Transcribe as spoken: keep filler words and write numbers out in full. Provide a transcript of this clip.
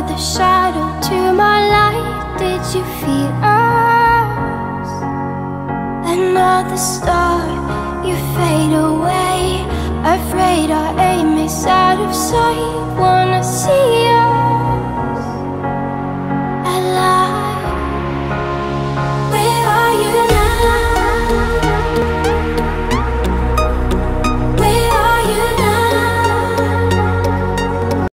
another shadow to my light. Did you feel us? Another star, you fade away. Afraid our aim is out of sight. One